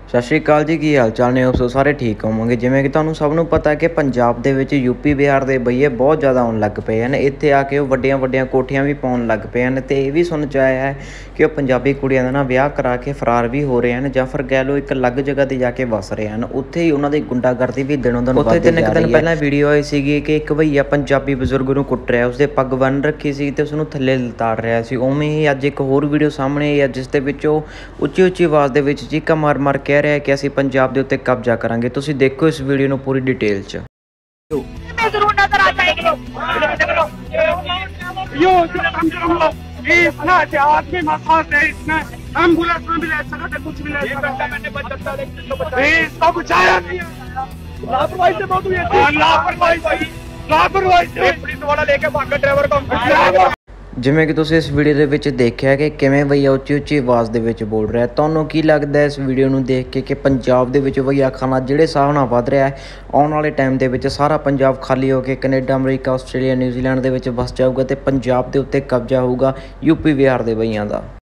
ਸਤਿ ਸ਼੍ਰੀ ਅਕਾਲ ਜੀ, ਕੀ ਹਾਲ ਚਾਲ ਨੇ? ਸੋ ਸਾਰੇ ਠੀਕ ਹੋਵੋਗੇ। ਜਿਵੇਂ ਕਿ ਤੁਹਾਨੂੰ ਸਭ ਨੂੰ ਪਤਾ ਕਿ ਪੰਜਾਬ ਦੇ ਵਿੱਚ ਯੂਪੀ ਬਿਹਾਰ ਦੇ ਬਈਏ ਬਹੁਤ ਜ਼ਿਆਦਾ ਆਉਣ ਲੱਗ ਪਏ ਹਨ। ਇੱਥੇ ਆ ਕੇ ਉਹ ਵੱਡੀਆਂ ਵੱਡੀਆਂ ਕੋਠੀਆਂ ਵੀ ਪਾਉਣ ਲੱਗ ਪਏ ਹਨ ਅਤੇ ਇਹ ਵੀ ਸੁਣ 'ਚ ਆਇਆ ਹੈ ਕਿ ਉਹ ਪੰਜਾਬੀ ਕੁੜੀਆਂ ਦਾ ਨਾ ਵਿਆਹ ਕਰਾ ਕੇ ਫਰਾਰ ਵੀ ਹੋ ਰਹੇ ਹਨ, ਜਾਂ ਫਿਰ ਕਹਿ ਲਓ ਇੱਕ ਅਲੱਗ ਜਗ੍ਹਾ 'ਤੇ ਜਾ ਕੇ ਵਸ ਰਹੇ ਹਨ। ਉੱਥੇ ਹੀ ਉਹਨਾਂ ਦੀ ਗੁੰਡਾਗਰਦੀ ਵੀ ਦਿਨੋਂ ਦਿਨ ਉੱਥੇ 3 ਦਿਨ ਪਹਿਲਾਂ ਵੀਡੀਓ ਆਈ ਸੀਗੀ ਕਿ ਇੱਕ ਭਈਆ ਪੰਜਾਬੀ ਬਜ਼ੁਰਗ ਨੂੰ ਕੁੱਟ ਰਿਹਾ, ਉਸਦੇ ਪੱਗ ਬੰਨ੍ਹ ਰੱਖੀ ਸੀ ਅਤੇ ਉਸਨੂੰ ਥੱਲੇ ਲਿਤਾੜ ਰਿਹਾ ਸੀ। ਉਵੇਂ ਹੀ ਅੱਜ ਇੱਕ ਹੋਰ ਵੀਡੀਓ ਸਾਹਮਣੇ ਆਈ ਹੈ ਜਿਸ ਦੇ ਵਿੱਚ ਉਹ ਉੱਚੀ ਉੱਚੀ ਆਵਾਜ਼ ਦੇ ਵਿੱਚ ਚੀਕਾਂ ਮਾਰ ਮਾਰ ਕਹਿ ਰਿਹਾ ਕਿ ਅਸੀਂ ਪੰਜਾਬ ਦੇ ਉੱਤੇ ਕਬਜ਼ਾ ਕਰਾਂਗੇ। ਤੁਸੀਂ ਦੇਖੋ ਇਸ ਵੀਡੀਓ ਨੂੰ ਪੂਰੀ ਡਿਟੇਲ 'ਚ। ਜਿਵੇਂ ਕਿ ਤੁਸੀਂ ਇਸ ਵੀਡੀਓ ਦੇ ਵਿੱਚ ਦੇਖਿਆ ਕਿ ਕਿਵੇਂ ਭਈਆ ਉੱਚੀ ਉੱਚੀ ਆਵਾਜ਼ ਦੇ ਵਿੱਚ ਬੋਲ ਰਿਹਾ। ਤੁਹਾਨੂੰ ਕੀ ਲੱਗਦਾ ਇਸ ਵੀਡੀਓ ਨੂੰ ਦੇਖ ਕੇ ਕਿ ਪੰਜਾਬ ਦੇ ਵਿੱਚ ਭਈਆ ਖਾਨਾ ਜਿਹੜੇ ਹਿਸਾਬ ਨਾਲ ਵੱਧ ਰਿਹਾ ਹੈ, ਆਉਣ ਵਾਲੇ ਟਾਈਮ ਦੇ ਵਿੱਚ ਸਾਰਾ ਪੰਜਾਬ ਖਾਲੀ ਹੋ ਕੇ ਕੈਨੇਡਾ, ਅਮਰੀਕਾ, ਆਸਟ੍ਰੇਲੀਆ, ਨਿਊਜ਼ੀਲੈਂਡ ਦੇ ਵਿੱਚ ਵਸ ਜਾਊਗਾ ਅਤੇ ਪੰਜਾਬ ਦੇ ਉੱਤੇ ਕਬਜ਼ਾ ਹੋਊਗਾ ਯੂਪੀ ਬਿਹਾਰ ਦੇ ਭਈਆਂ ਦਾ?